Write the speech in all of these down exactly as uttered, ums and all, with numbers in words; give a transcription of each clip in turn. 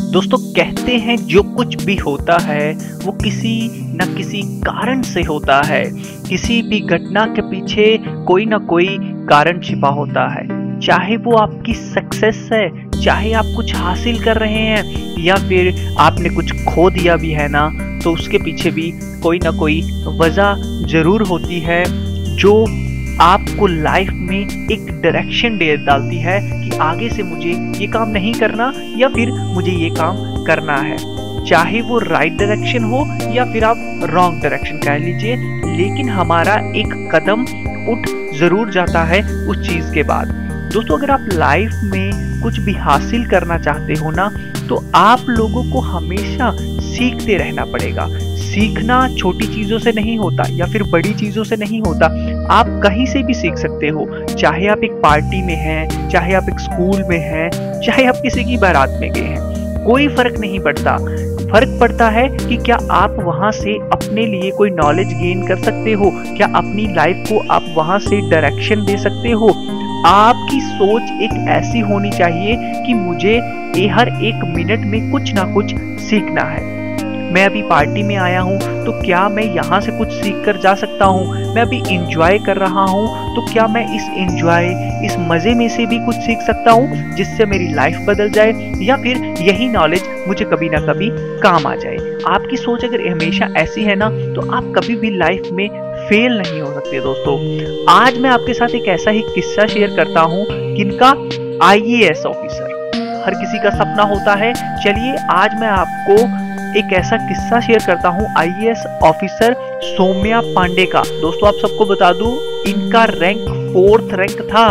दोस्तों कहते हैं जो कुछ भी होता है वो किसी न किसी कारण से होता है। किसी भी घटना के पीछे कोई ना कोई कारण छिपा होता है। चाहे वो आपकी सक्सेस है, चाहे आप कुछ हासिल कर रहे हैं या फिर आपने कुछ खो दिया भी है ना, तो उसके पीछे भी कोई ना कोई वजह जरूर होती है जो आपको लाइफ में एक डायरेक्शन दे डालती है कि आगे से मुझे ये काम नहीं करना या फिर मुझे ये काम करना है। चाहे वो राइट डायरेक्शन हो या फिर आप रॉन्ग डायरेक्शन कह लीजिए, लेकिन हमारा एक कदम उठ जरूर जाता है उस चीज के बाद। दोस्तों अगर आप लाइफ में कुछ भी हासिल करना चाहते हो ना, तो आप लोगों को हमेशा सीखते रहना पड़ेगा। सीखना छोटी चीजों से नहीं होता या फिर बड़ी चीजों से नहीं होता, आप कहीं से भी सीख सकते हो। चाहे आप एक पार्टी में हैं, चाहे आप एक स्कूल में हैं, चाहे आप किसी की बारात में गए हैं, कोई फर्क नहीं पड़ता। फर्क पड़ता है कि क्या आप वहां से अपने लिए कोई नॉलेज गेन कर सकते हो, क्या अपनी लाइफ को आप वहां से डायरेक्शन दे सकते हो। आपकी सोच एक ऐसी होनी चाहिए कि मुझे ये हर एक मिनट में कुछ ना कुछ सीखना है। मैं अभी पार्टी में आया हूँ तो क्या मैं यहाँ से कुछ सीख कर जा सकता हूँ। मैं अभी इंजॉय कर रहा हूँ तो क्या मैं इस इंजॉय इस मजे में से भी कुछ सीख सकता हूँ जिससे मेरी लाइफ बदल जाए, या फिर यही नॉलेज मुझे कभी ना कभी काम आ जाए। आपकी सोच अगर हमेशा ऐसी है ना, तो आप कभी भी लाइफ में फेल नहीं हो सकते। दोस्तों आज मैं आपके साथ एक ऐसा ही किस्सा शेयर करता हूँ किनका आई ए एस ऑफिसर। हर किसी का सपना होता है। चलिए आज मैं आपको एक ऐसा किस्सा शेयर करता हूँ I A S officer Saumya Pandey का। दोस्तों आप सबको बता दूं, इनका रैंक फोर्थ रैंक था।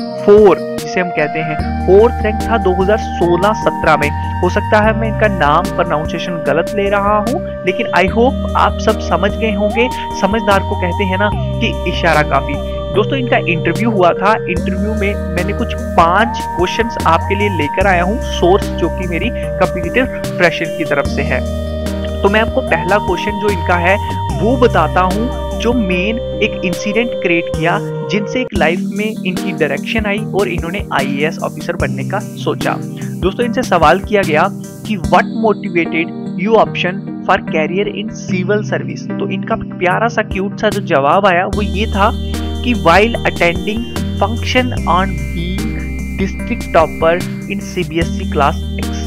फोर जिसे हम कहते हैं फोर्थ रैंक था दो हज़ार सोलह सत्रह में। हो सकता है मैं इनका नाम प्रोनाउंसिएशन गलत ले रहा हूँ, लेकिन आई होप आप सब समझ गए होंगे। समझदार को कहते हैं ना कि इशारा काफी। दोस्तों इनका इंटरव्यू हुआ था। इंटरव्यू में मैंने कुछ पांच क्वेश्चंस आपके लिए लेकर आया हूँ, सोर्स जो कि मेरी कॉम्पिटिटिव प्रेशर की तरफ से है। तो मैं आपको पहला क्वेश्चन जो इनका है वो बताता हूँ, जो मेन एक इंसिडेंट क्रिएट किया जिनसे एक लाइफ में इनकी डायरेक्शन आई और इन्होंने आई ए एस ऑफिसर बनने का सोचा। दोस्तों इनसे सवाल किया गया कि what motivated you option for career in civil service. तो इनका प्यारा सा क्यूट सा जो जवाब आया वो ये था कि while attending function on being district topper in C B S E class X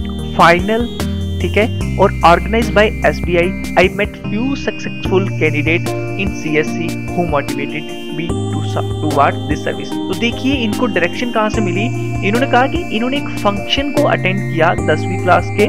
final, ठीक है, और organized by S B I, I met few successful candidates in C S E who motivated me to towards this service। तो देखिए इनको direction कहाँ से मिली। इन्होंने कहा कि इन्होंने एक फंक्शन को अटेंड किया दसवीं क्लास के,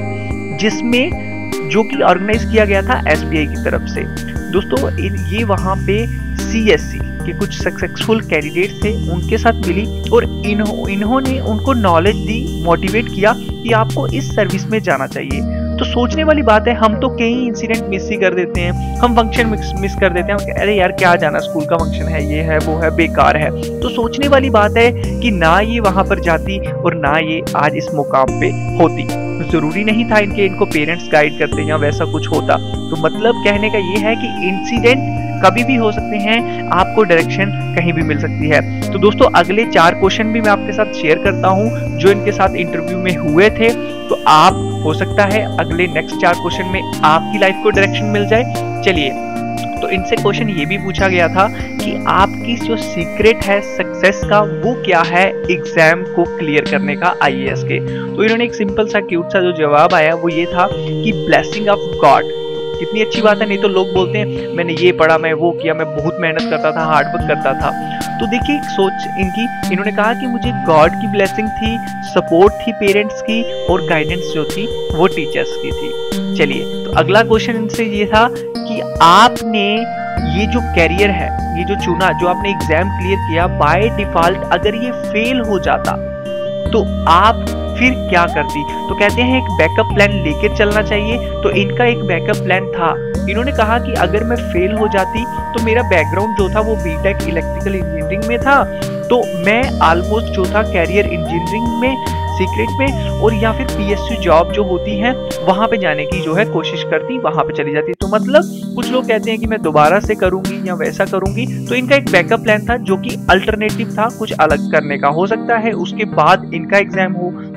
जिसमें जो कि ऑर्गेनाइज किया गया था एस बी आई की तरफ से। दोस्तों ये वहां पे सी एस सी कि कुछ सक्सेसफुल कैंडिडेट थे उनके साथ मिली और इन्हों, इन्होंने उनको नॉलेज दी, मोटिवेट किया कि आपको इस सर्विस में जाना चाहिए। तो सोचने वाली बात है, हम तो कई इंसिडेंट मिस ही कर देते हैं, हम फंक्शन मिस कर देते हैं। अरे यार क्या जाना, स्कूल का फंक्शन है, ये है वो है, बेकार है। तो सोचने वाली बात है कि ना ये वहां पर जाती और ना ये आज इस मुकाम पे होती। जरूरी नहीं था इनके इनको पेरेंट्स गाइड करते या वैसा कुछ होता। तो मतलब कहने का ये है कि इंसिडेंट कभी भी हो सकते हैं, आपको डायरेक्शन कहीं भी मिल सकती है। तो दोस्तों अगले चार क्वेश्चन भी मैं आपके साथ शेयर करता हूं जो इनके साथ इंटरव्यू में हुए थे। तो आप हो सकता है अगले नेक्स्ट चार क्वेश्चन में आपकी लाइफ को डायरेक्शन मिल जाए। चलिए, तो इनसे क्वेश्चन ये भी पूछा गया था कि आपकी जो सीक्रेट है सक्सेस का वो क्या है एग्जाम को क्लियर करने का आई ए एस के। तो इन्होंने एक सिंपल सा क्यूट सा जो जवाब आया वो ये था कि ब्लेसिंग ऑफ गॉड। कितनी अच्छी बात है। नहीं तो लोग बोलते हैं मैंने ये पढ़ा, मैं वो किया, मैं बहुत मेहनत करता था, हार्ड वर्क करता था। तो देखिए सोच इनकी, इन्होंने कहा कि मुझे गॉड की ब्लेसिंग थी, सपोर्ट थी पेरेंट्स की, और गाइडेंस जो थी वो टीचर्स की थी। चलिए, तो अगला क्वेश्चन इनसे ये था कि आपने ये जो कैरियर है, ये जो चुना, जो आपने एग्जाम क्लियर किया, बाय डिफॉल्ट अगर ये फेल हो जाता तो आप फिर क्या करती। तो कहते हैं एक बैकअप प्लान लेकर चलना चाहिए। तो इनका एक बैकअप प्लान था। इन्होंने कहा कि अगर मैं फेल हो जाती तो मेरा बैकग्राउंड जो था वो बी टेक इलेक्ट्रिकल इंजीनियरिंग में था, तो मैं ऑलमोस्ट जो था कैरियर इंजीनियरिंग में, सीक्रेट में, और या फिर पी एस यू जॉब जो होती है वहां पे जाने की जो है कोशिश करती, वहां पे चली जाती। तो मतलब कुछ लोग कहते हैं कि मैं दोबारा से करूंगी या वैसा करूंगी। तो इनका एक बैकअप प्लान था जो कि अल्टरनेटिव था, कुछ अलग करने का। हो सकता है उसके बाद इनका एग्जाम हो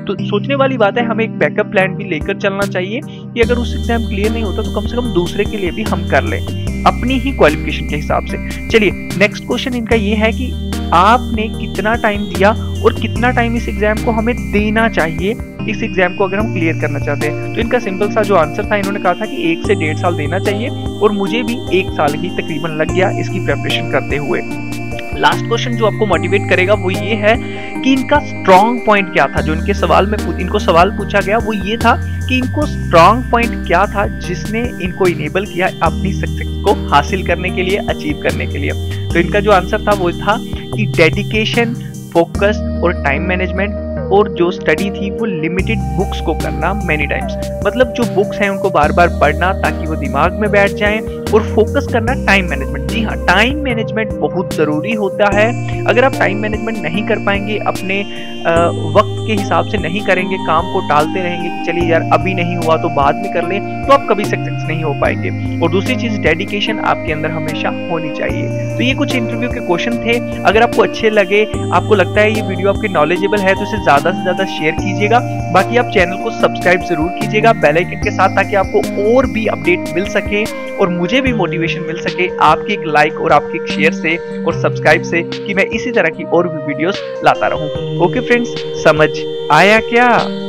तो सोचने वाली बात है, हमें एक बैकअप प्लान भी लेकर चलना चाहिए कि अगर उस एग्जाम क्लियर नहीं होता तो कम से कम दूसरे के लिए भी हम कर लें अपनी ही क्वालिफिकेशन के हिसाब से। चलिए नेक्स्ट क्वेश्चन इनका ये है कि आपने कितना टाइम दिया और कितना टाइम इस एग्जाम को हमें देना चाहिए इस एग्जाम को अगर हम क्लियर करना चाहते हैं। तो इनका सिंपल सा जो आंसर था, इन्होंने कहा था कि एक से डेढ़ साल देना चाहिए और मुझे भी एक साल ही तकरीबन लग गया इसकी प्रिपरेशन करते हुए। लास्ट क्वेश्चन जो आपको मोटिवेट करेगा वो ये है कि इनका स्ट्रॉन्ग पॉइंट क्या था। जो इनके सवाल में इनको सवाल पूछा गया वो ये था कि इनको स्ट्रॉन्ग पॉइंट क्या था जिसने इनको इनेबल किया अपनी सक्सेस को हासिल करने के लिए, अचीव करने के लिए। तो इनका जो आंसर था वो था कि डेडिकेशन, फोकस और टाइम मैनेजमेंट, और जो स्टडी थी वो लिमिटेड बुक्स को करना मेनी टाइम्स। मतलब जो बुक्स हैं उनको बार बार पढ़ना ताकि वो दिमाग में बैठ जाएं, और फोकस करना टाइम मैनेजमेंट। जी हाँ, टाइम मैनेजमेंट बहुत ज़रूरी होता है। अगर आप टाइम मैनेजमेंट नहीं कर पाएंगे, अपने आ, वक्त के हिसाब से नहीं करेंगे, काम को टालते रहेंगे कि चलिए यार अभी नहीं हुआ तो बाद में कर लें, तो आप कभी सक्सेस नहीं हो पाएंगे। और दूसरी चीज़, डेडिकेशन आपके अंदर हमेशा होनी चाहिए। तो ये कुछ इंटरव्यू के क्वेश्चन थे। अगर आपको अच्छे लगे, आपको लगता है ये वीडियो आपके नॉलेजेबल है, तो इसे ज़्यादा से ज़्यादा शेयर कीजिएगा। बाकी आप चैनल को सब्सक्राइब जरूर कीजिएगा बेल आइकन के साथ, ताकि आपको और भी अपडेट मिल सके और मुझे भी मोटिवेशन मिल सके आपके एक लाइक और आपके एक शेयर से और सब्सक्राइब से, कि मैं इसी तरह की और भी वीडियोस लाता रहूं। ओके फ्रेंड्स, समझ आया क्या?